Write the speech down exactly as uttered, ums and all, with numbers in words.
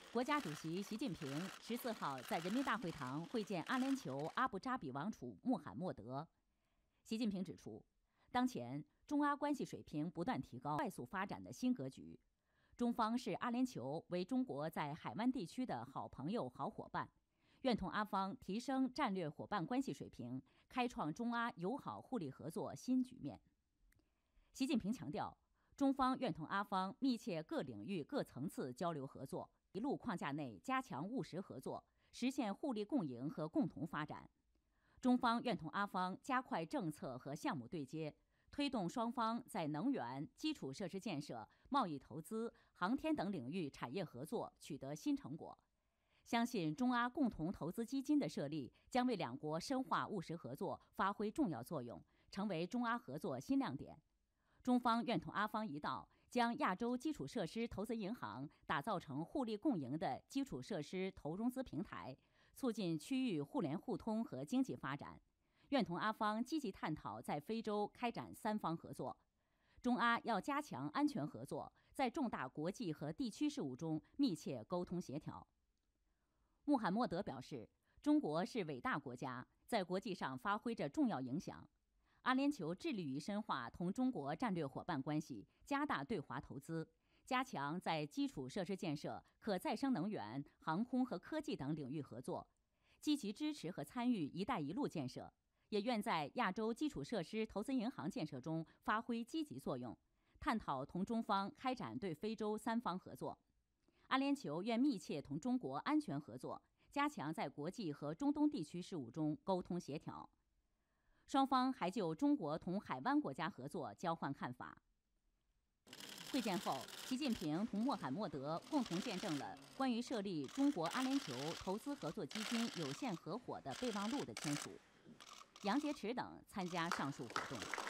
国家主席习近平十四号在人民大会堂会见阿联酋阿布扎比王储穆罕默德。习近平指出，当前中阿关系水平不断提高、快速发展的新格局，中方视阿联酋为中国在海湾地区的好朋友、好伙伴，愿同阿方提升战略伙伴关系水平，开创中阿友好互利合作新局面。习近平强调，中方愿同阿方密切各领域、各层次交流合作，一路框架内加强务实合作，实现互利共赢和共同发展。中方愿同阿方加快政策和项目对接，推动双方在能源、基础设施建设、贸易投资、航天等领域产业合作取得新成果。相信中阿共同投资基金的设立将为两国深化务实合作发挥重要作用，成为中阿合作新亮点。中方愿同阿方一道，将亚洲基础设施投资银行打造成互利共赢的基础设施投融资平台，促进区域互联互通和经济发展。愿同阿方积极探讨在非洲开展三方合作。中阿要加强安全合作，在重大国际和地区事务中密切沟通协调。穆罕默德表示，中国是伟大国家，在国际上发挥着重要影响。阿联酋致力于深化同中国战略伙伴关系，加大对华投资，加强在基础设施建设、可再生能源、航空和科技等领域合作，积极支持和参与“一带一路”建设，也愿在亚洲基础设施投资银行建设中发挥积极作用，探讨同中方开展对非洲三方合作。阿联酋愿密切同中国安全合作，加强在国际和中东地区事务中沟通协调。双方还就中国同海湾国家合作交换看法。会见后，习近平同穆罕默德共同见证了关于设立中国阿联酋投资合作基金有限合伙的备忘录的签署。杨洁篪等参加上述活动。